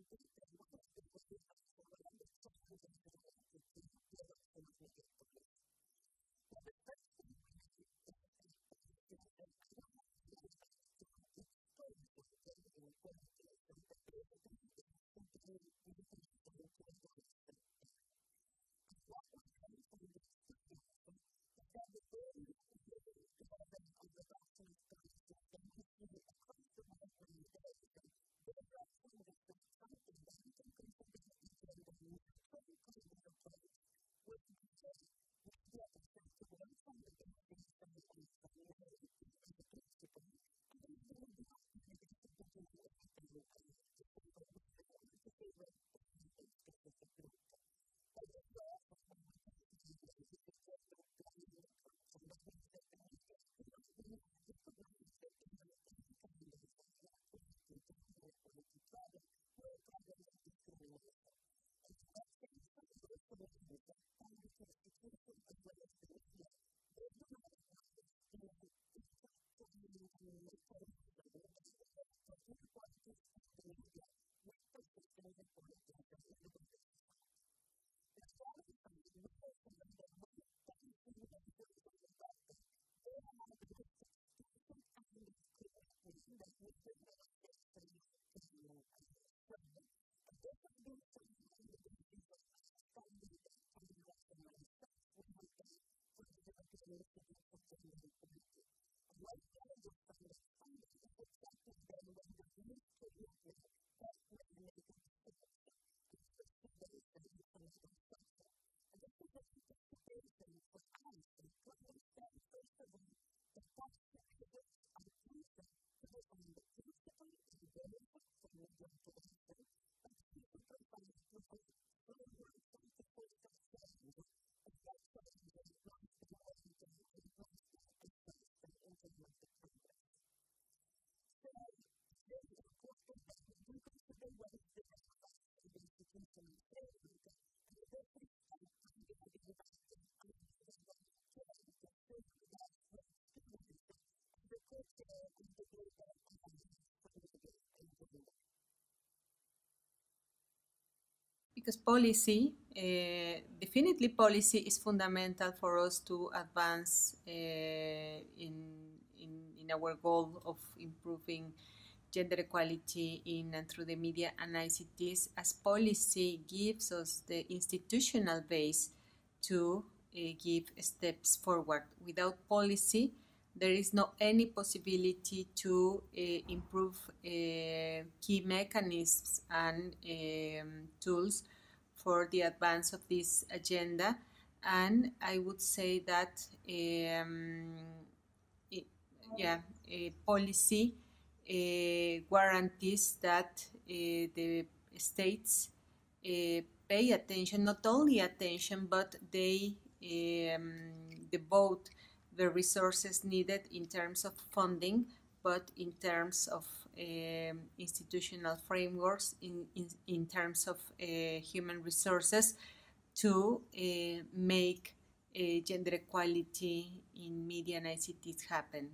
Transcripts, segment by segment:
Because policy, definitely policy is fundamental for us to advance in our goal of improving gender equality in and through the media and ICTs, as policy gives us the institutional base to give steps forward. Without policy, there is no any possibility to improve key mechanisms and tools for the advance of this agenda. And I would say that policy guarantees that the states pay attention, not only attention, but they devote the resources needed in terms of funding, but in terms of institutional frameworks, in terms of human resources, to make gender equality in media and ICTs happen.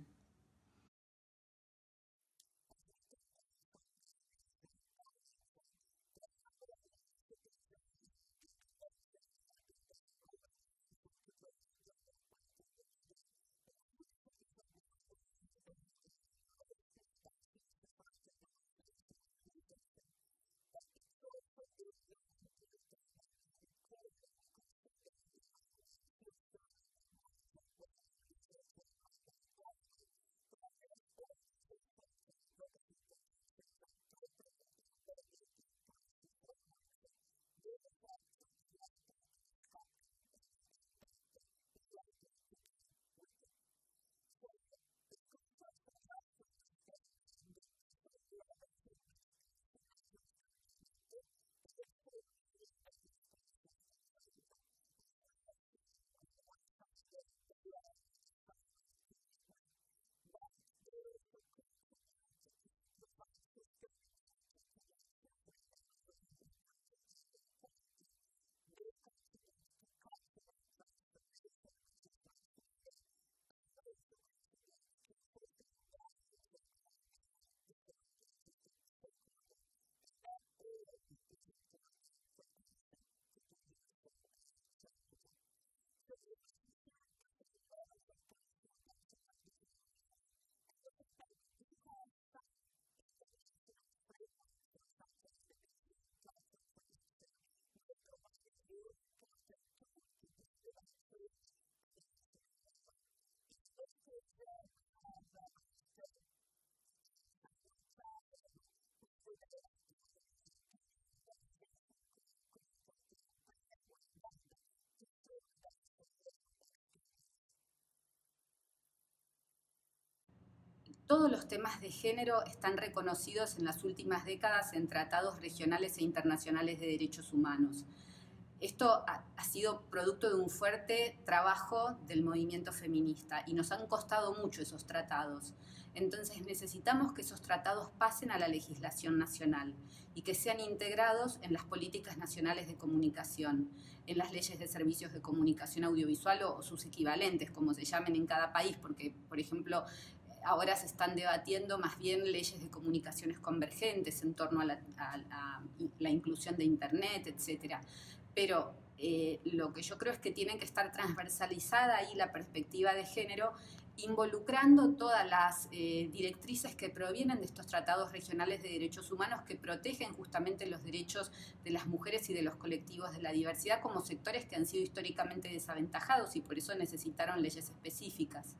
Todos los temas de género están reconocidos en las últimas décadas en tratados regionales e internacionales de derechos humanos. Esto ha sido producto de un fuerte trabajo del movimiento feminista y nos han costado mucho esos tratados. Entonces necesitamos que esos tratados pasen a la legislación nacional y que sean integrados en las políticas nacionales de comunicación, en las leyes de servicios de comunicación audiovisual o sus equivalentes, como se llamen en cada país, porque, por ejemplo, ahora se están debatiendo más bien leyes de comunicaciones convergentes en torno a la inclusión de Internet, etcétera. Pero lo que yo creo es que tiene que estar transversalizada ahí la perspectiva de género, involucrando todas las directrices que provienen de estos tratados regionales de derechos humanos que protegen justamente los derechos de las mujeres y de los colectivos de la diversidad como sectores que han sido históricamente desaventajados y por eso necesitaron leyes específicas.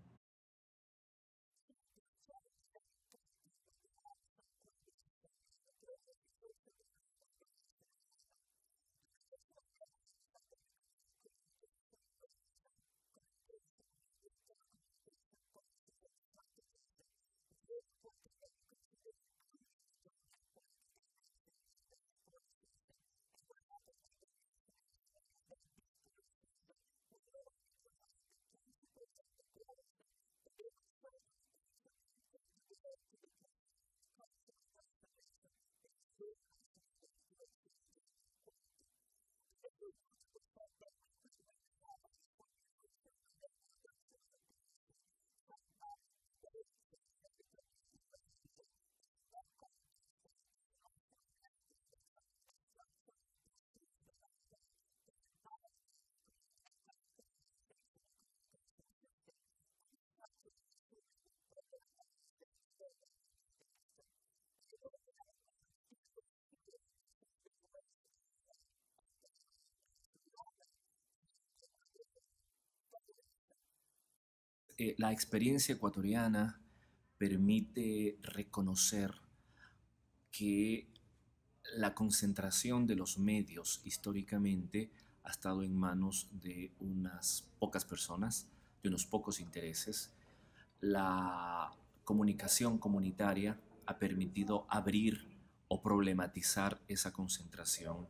La experiencia ecuatoriana permite reconocer que la concentración de los medios históricamente ha estado en manos de unas pocas personas, de unos pocos intereses. La comunicación comunitaria ha permitido abrir o problematizar esa concentración,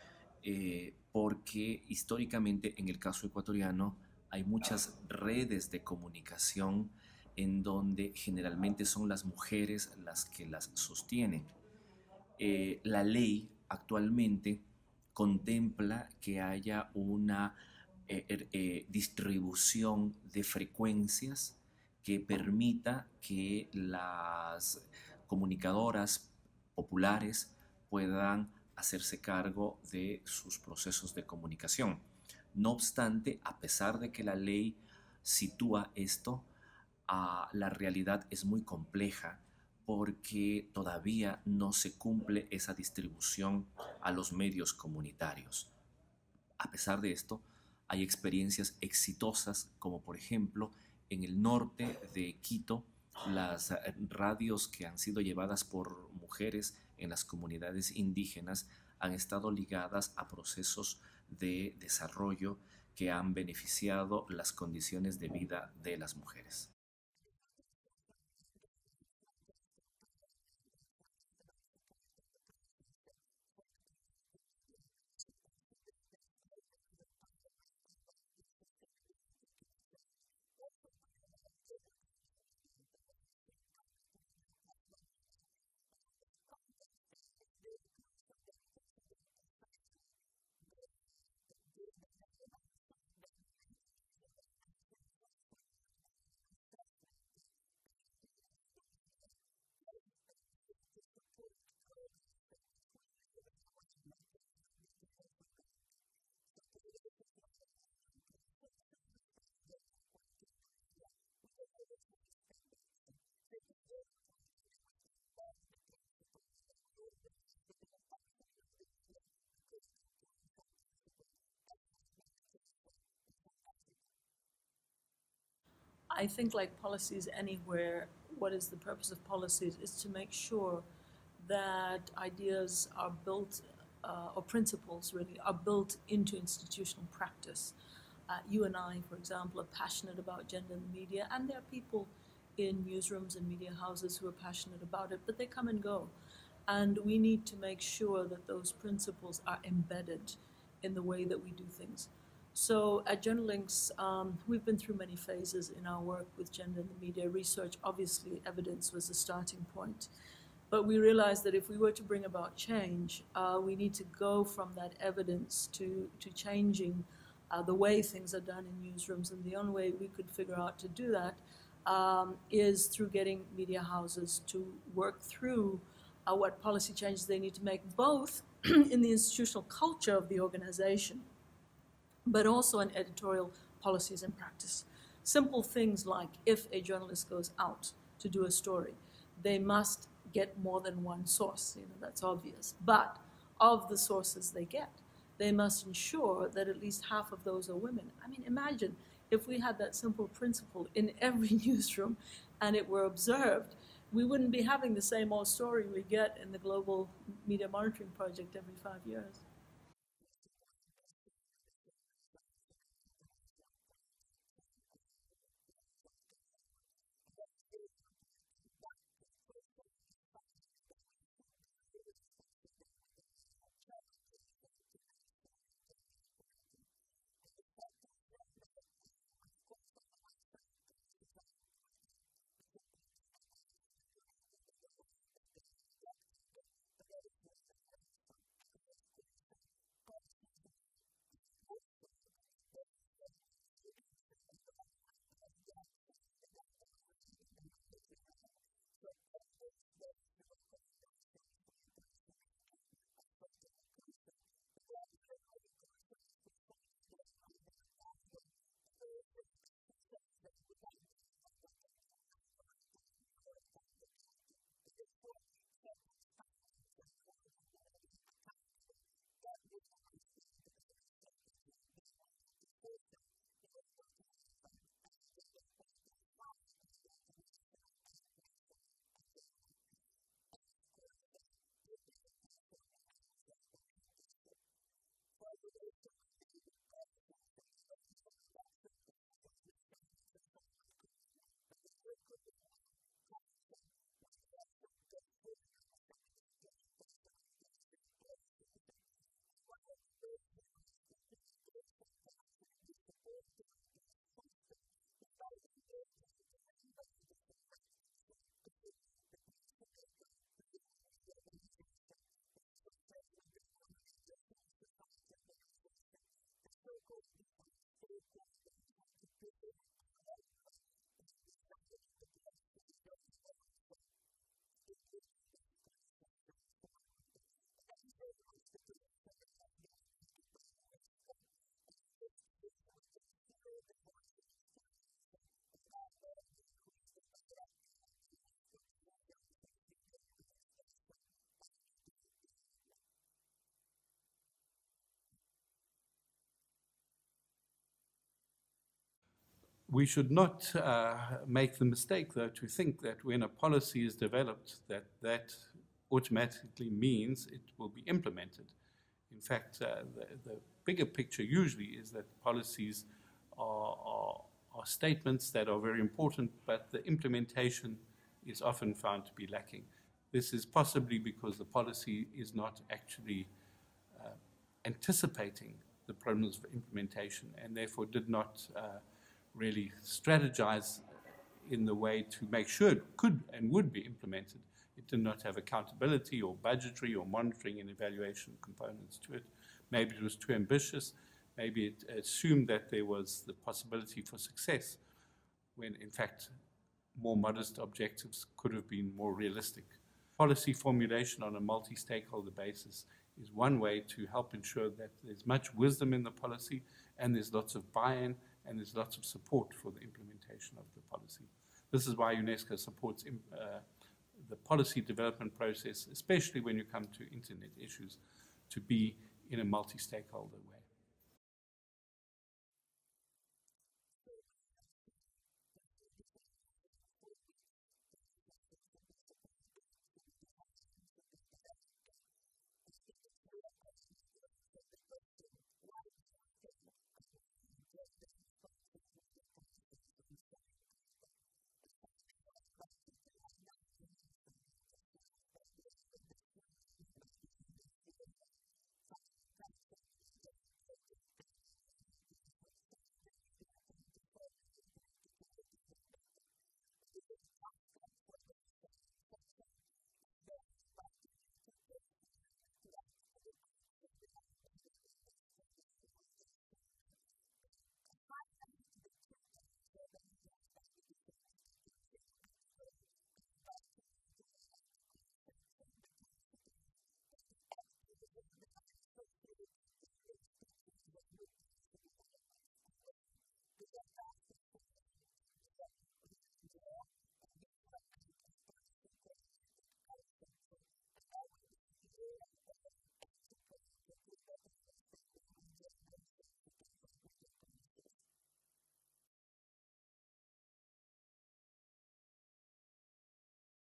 porque históricamente en el caso ecuatoriano hay muchas redes de comunicación en donde generalmente son las mujeres las que las sostienen. La ley actualmente contempla que haya una distribución de frecuencias que permita que las comunicadoras populares puedan hacerse cargo de sus procesos de comunicación. No obstante, a pesar de que la ley sitúa esto, la realidad es muy compleja porque todavía no se cumple esa distribución a los medios comunitarios. A pesar de esto, hay experiencias exitosas, como por ejemplo en el norte de Quito, las radios que han sido llevadas por mujeres en las comunidades indígenas han estado ligadas a procesos de desarrollo que han beneficiado las condiciones de vida de las mujeres. I think, like policies anywhere, what is the purpose of policies is to make sure that ideas are built, or principles really, are built into institutional practice. You and I, for example, are passionate about gender in the media, and there are people in newsrooms and media houses who are passionate about it, but they come and go. And we need to make sure that those principles are embedded in the way that we do things. So at Journalinks, we've been through many phases in our work with gender in the media research. Obviously, evidence was the starting point. But we realized that if we were to bring about change, we need to go from that evidence to changing the way things are done in newsrooms. And the only way we could figure out to do that is through getting media houses to work through what policy changes they need to make, both in the institutional culture of the organization, but also in editorial policies and practice. Simple things like, if a journalist goes out to do a story, they must get more than one source. That's obvious. But of the sources they get, they must ensure that at least half of those are women. I mean, imagine if we had that simple principle in every newsroom and it were observed, we wouldn't be having the same old story we get in the Global Media Monitoring Project every 5 years. We should not make the mistake, though, to think that when a policy is developed, that automatically means it will be implemented. In fact, the bigger picture usually is that policies are statements that are very important, but the implementation is often found to be lacking. This is possibly because the policy is not actually anticipating the problems of implementation, and therefore did not really strategize in the way to make sure it could and would be implemented. It did not have accountability or budgetary or monitoring and evaluation components to it. Maybe it was too ambitious. Maybe it assumed that there was the possibility for success, when in fact more modest objectives could have been more realistic. Policy formulation on a multi-stakeholder basis is one way to help ensure that there's much wisdom in the policy and there's lots of buy-in and there's lots of support for the implementation of the policy. This is why UNESCO supports the policy development process, especially when you come to internet issues, to be in a multi-stakeholder way.